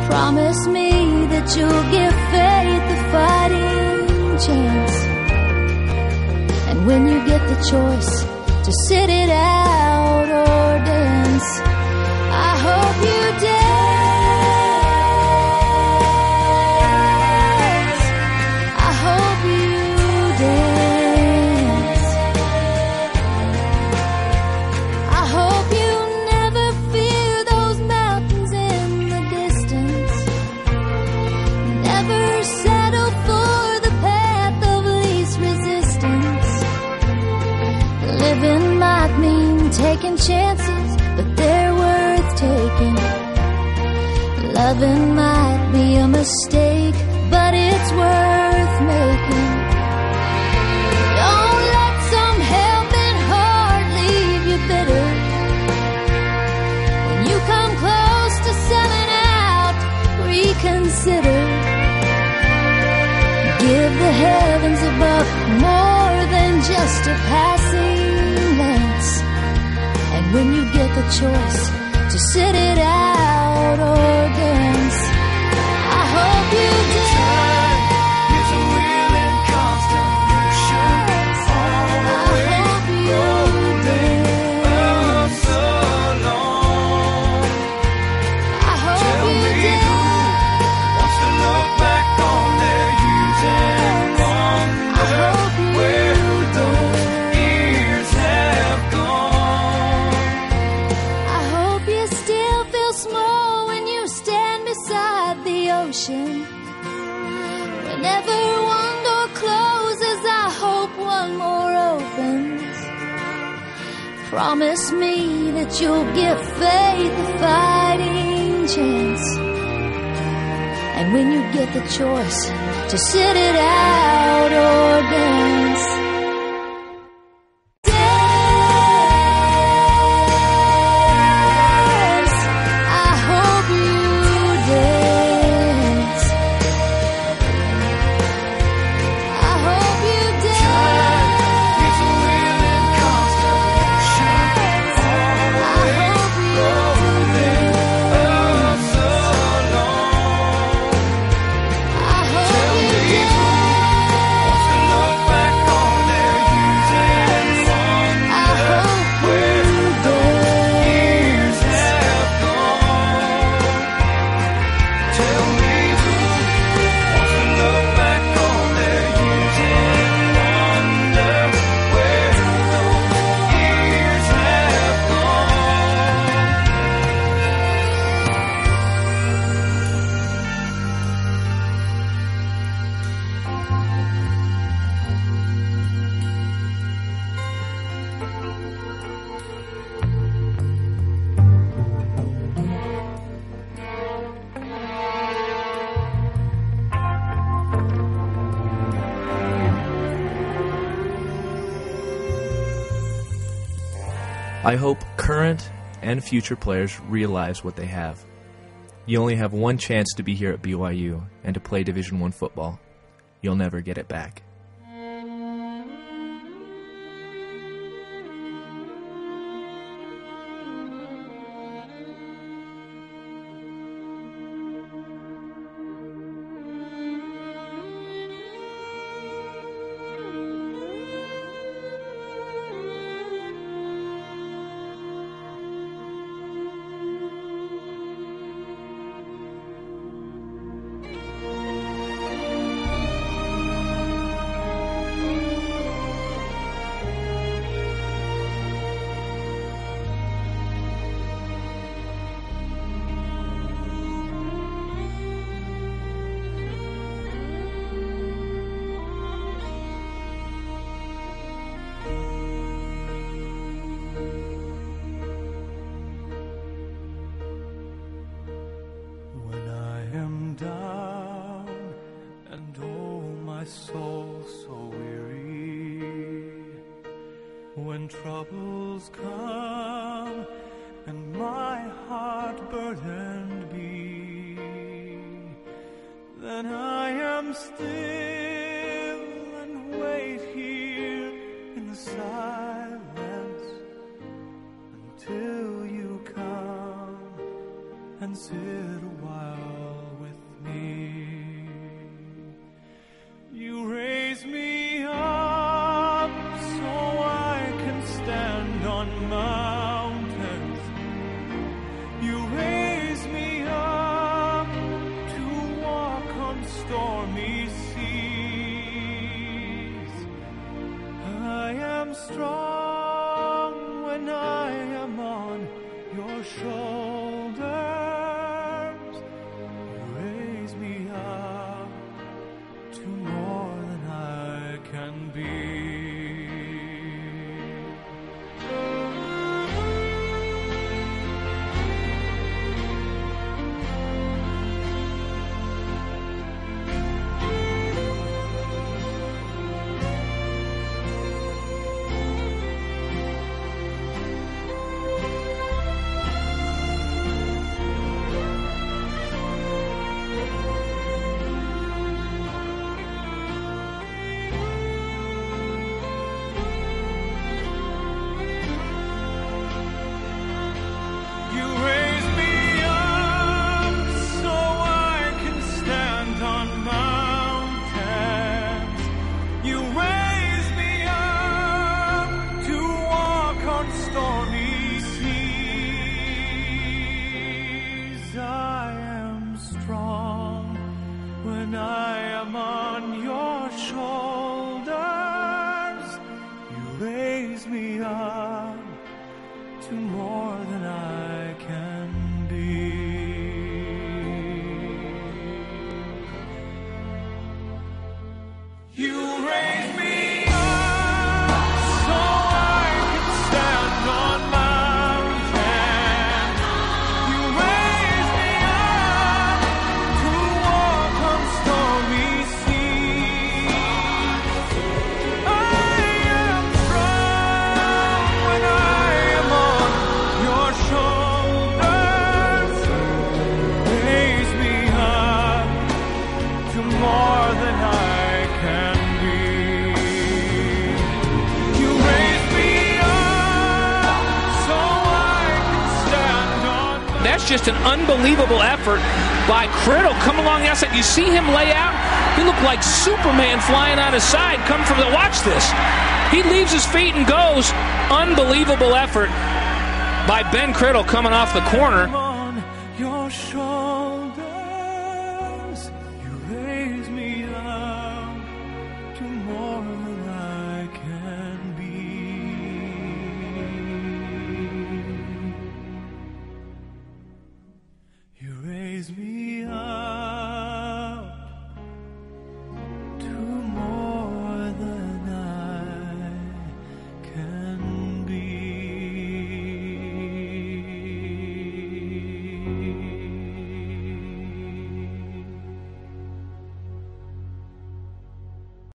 Promise me that you'll give faith a fighting chance. And when you get the choice to sit it out or dance, I hope you dance. I hope you dance. I hope you never fear those mountains in the distance. Never settle for the path of least resistance. Living might mean taking chances, but they're worth taking. Loving might be a mistake, but it's worth making. Don't let some helping heart leave you bitter. When you come close to selling out, reconsider. Give the heavens above more than just a passing glance. And when you get the choice to sit it out or dance, I hope you dance. Time is a wheel in constant motion, always rolling us along. I hope Tell you me dance. who wants to look back on their youth and wonder where those years have gone. I hope you still feel small when you stand beside the ocean. Whenever one door closes, I hope one more opens. Promise me that you'll give faith a fighting chance. And when you get the choice to sit it out or dance, dance. I hope you dance. I hope you dance. It's a wheel in constant motion, always rolling us along. I hope Tell you me dance. who wants to look back on their youth and I wonder hope where you those years dance. have gone. Tell me who wants to look back on their youth and wonder where those years have gone. I hope current and future players realize what they have. You only have one chance to be here at BYU and to play Division I football. You'll never get it back. When I am down and oh my soul so weary, when troubles come and my heart burdened be, then I am still and wait here in the silence until you come and sit a while me. You raise me up so I can stand on mountains. You raise me up to walk on stormy seas. I am strong when I am on your shoulders. You raise me up to more than I can be. When I am on your shoulders, you raise me up to more than I can be. You raise me up so I can stand on mountains. You raise me up to walk on stormy seas. I am strong when I am on your shoulders. Raise me up to more than I can be. You raise me up so I can stand on. That's just an unbelievable effort by Criddle. Come along the outside. You see him lay out? He looked like Superman flying on his side. Come from the watch this. He leaves his feet and goes. Unbelievable effort by Ben Criddle coming off the corner.